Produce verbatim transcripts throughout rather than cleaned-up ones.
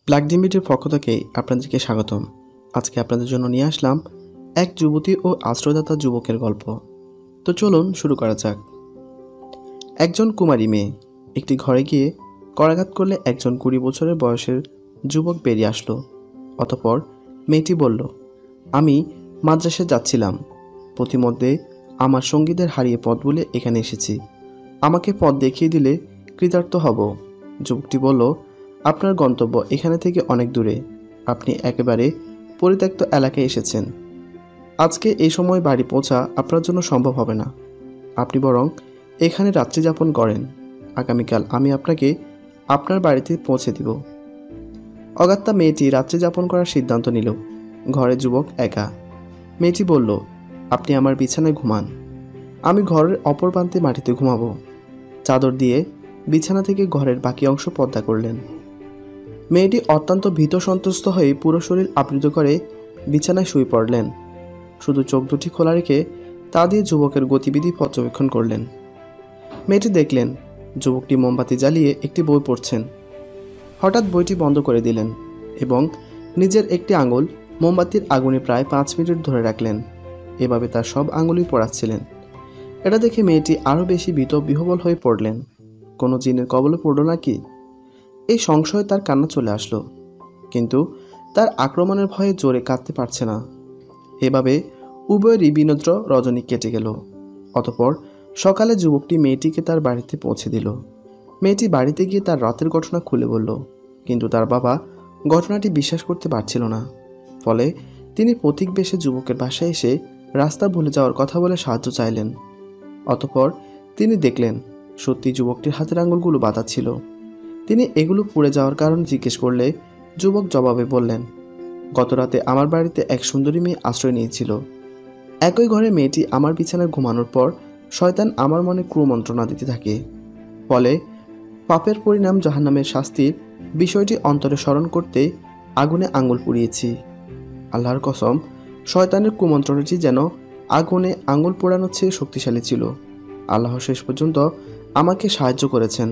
Black ডিম্বিটির পক্ষ থেকে আপনাদেরকে স্বাগতম। আজকে আপনাদের জন্য নিয়ে আসলাম এক যুবতী ও আশ্রয়দাতা যুবকের গল্প। তো চলুন শুরু করা যাক। একজন কুমারী মেয়ে একটি ঘরে গিয়ে করাঘাত করলে একজন কুড়ি বছরের বয়সের যুবক বেরিয়ে আসলো। অতঃপর মেয়েটি বলল, আমি মাদ্রাসায় যাচ্ছিলাম, পথিমধ্যে আমার সঙ্গীদের হারিয়ে পথ বলে এখানে এসেছি, আমাকে পথ দেখিয়ে দিলে কৃতার্থ হব। যুবকটি বলল, আপনার গন্তব্য এখানে থেকে অনেক দূরে, আপনি একেবারে পরিত্যক্ত এলাকায় এসেছেন। আজকে এই সময় বাড়ি পৌঁছা আপনার জন্য সম্ভব হবে না, আপনি বরং এখানে রাত্রি যাপন করেন, আগামীকাল আমি আপনাকে আপনার বাড়িতে পৌঁছে দিব। অগাত্যা মেয়েটি রাত্রি যাপন করার সিদ্ধান্ত নিল। ঘরে যুবক একা। মেয়েটি বলল, আপনি আমার বিছানায় ঘুমান, আমি ঘরের অপর প্রান্তে মাটিতে ঘুমাবো। চাদর দিয়ে বিছানা থেকে ঘরের বাকি অংশ পর্দা করলেন। মেয়েটি অত্যন্ত ভীত সন্ত্রস্ত হয়ে পুরো শরীর আবৃত করে বিছানায় শুয়ে পড়লেন। শুধু চোখ দুটি খোলা রেখে তা দিয়ে যুবকের গতিবিধি পর্যবেক্ষণ করলেন। মেয়েটি দেখলেন যুবকটি মোমবাতি জ্বালিয়ে একটি বই পড়ছেন। হঠাৎ বইটি বন্ধ করে দিলেন এবং নিজের একটি আঙুল মোমবাতির আগুনে প্রায় পাঁচ মিনিট ধরে রাখলেন। এভাবে তার সব আঙুলই পোড়াচ্ছিলেন। এটা দেখে মেয়েটি আরও বেশি ভীত বিহ্বল হয়ে পড়লেন। কোনো জিনের কবলে পড়ল নাকি? এই সংশয়ে তার কান্না চলে আসলো, কিন্তু তার আক্রমণের ভয়ে জোরে কাঁদতে পারছে না। এভাবে উভয়েরই বিনোদ্র রজনী কেটে গেল। অতঃপর সকালে যুবকটি মেয়েটিকে তার বাড়িতে পৌঁছে দিল। মেয়েটি বাড়িতে গিয়ে তার রাতের ঘটনা খুলে বলল, কিন্তু তার বাবা ঘটনাটি বিশ্বাস করতে পারছিল না। ফলে তিনি পথিক বেশে যুবকের বাসায় এসে রাস্তা ভুলে যাওয়ার কথা বলে সাহায্য চাইলেন। অতঃপর তিনি দেখলেন সত্যি যুবকটির হাতের আঙুলগুলো বাঁধা ছিল। তিনি এগুলো পুড়ে যাওয়ার কারণ জিজ্ঞেস করলে যুবক জবাবে বললেন, গতরাতে আমার বাড়িতে এক সুন্দরী মেয়ে আশ্রয় নিয়েছিল। একই ঘরে মেয়েটি আমার বিছানায় ঘুমানোর পর শয়তান আমার মনে কুমন্ত্রণা দিতে থাকে। ফলে পাপের পরিণাম জাহান্নামের শাস্তির বিষয়টি অন্তরে স্মরণ করতে আগুনে আঙুল পুড়িয়েছি। আল্লাহর কসম, শয়তানের কুমন্ত্রণাটি যেন আগুনে আঙুল পোড়ানোর চেয়ে শক্তিশালী ছিল। আল্লাহ শেষ পর্যন্ত আমাকে সাহায্য করেছেন।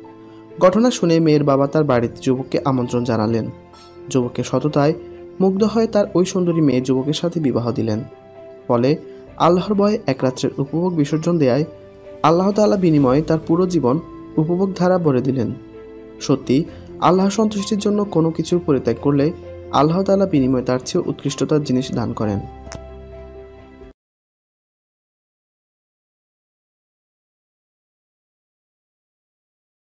ঘটনা শুনে মেয়ের বাবা তার বাড়িতে যুবককে আমন্ত্রণ জানালেন। যুবকের সততায় মুগ্ধ হয়ে তার ওই সুন্দরী মেয়ে যুবকের সাথে বিবাহ দিলেন। ফলে আল্লাহর ভয়ে এক রাত্রের উপভোগ বিসর্জন দেয়ায় আল্লাহ তাআলা বিনিময়ে তার পুরো জীবন উপভোগ ধারা ভরে দিলেন। সত্যি আল্লাহ সন্তুষ্টির জন্য কোনো কিছু পরিত্যাগ করলে আল্লাহ তাআলা বিনিময়ে তার চেয়ে উৎকৃষ্টতার জিনিস দান করেন।